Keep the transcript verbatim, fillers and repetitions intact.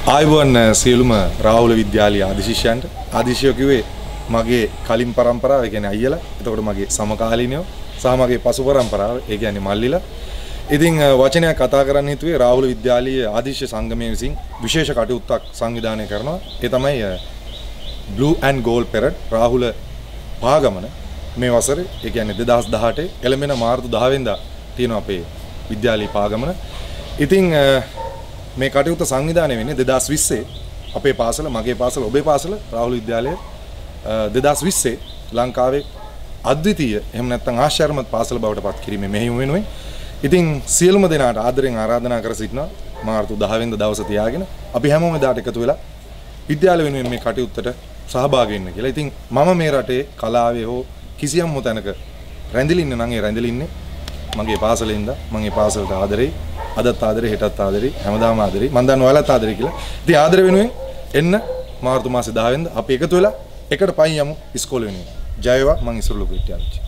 ආයුබෝවන් සියලුම රාහුල විද්‍යාලීය ආදි ශිෂ්‍යයන්ට ආදි ශිෂ්‍යයෝ කිව්වේ මගේ කලින් පරම්පරාව ඒ කියන්නේ අයියලා එතකොට මගේ සමකාලීනයෝ සහ මගේ පසු පරම්පරාව ඒ කියන්නේ මල්ලිලා ඉතින් වචනයක් කතා කරන්න හිතුවේ රාහුල විද්‍යාලීය ආදි ශිෂ්‍ය සංගමය විසින් විශේෂ කටයුත්තක් සංවිධානය කරනවා ඒ තමයි Blue and Gold Parade Rahula පාගමන මේ වසරේ ඒ කියන්නේ දෙදහස් දහඅට එළඹෙන මාර්තු දහ වෙනිදා තියෙනවා අපේ විද්‍යාලීය පාගමන ඉතින් මේ කටයුත්ත සංවිධානය වෙන්නේ දෙදහස් විස්සේ අපේ පාසල මගේ පාසල ඔබේ පාසල රාහුල විද්‍යාලයේ දෙදහස් විස්සේ ලංකාවේ අද්විතීය එහෙම නැත්නම් ආශ්චර්යමත් පාසල බවට පත් කිරීමේ මෙහෙයුම වෙනුවෙන් ඉතින් සියලුම දෙනාට ආදරෙන් ආරාධනා කර සිටිනවා මාර්තු දහ වෙනිදා දවස තියාගෙන අපි හැමෝම එදාට එකතු වෙලා විද්‍යාල වෙනුවෙන් මේ කටයුත්තට සහභාගී වෙන්න කියලා. ඉතින් මම මේ රටේ කලාවේ හෝ කිසියම් මොතැනක රැඳිලා ඉන්න නම් ඒ රැඳිලා ඉන්නේ මගේ පාසලේ ඉඳලා මම ඒ පාසලට ආදරෙයි අදත් ආදරේ හෙටත් ආදරේ හැමදාම ආදරේ මම දන්නවා ඔයාලත් ආදරේ කියලා. ඉතින් ආදර වෙනුවෙන් එන්න මාර්තු මාසේ දහ වෙනිදා අපි එකතු වෙලා එකට පයින් යමු ඉස්කෝලේ වෙනුවෙන්. ජය වේවා මං ඉසුරු ලොකුහෙට්ටිආරච්චි.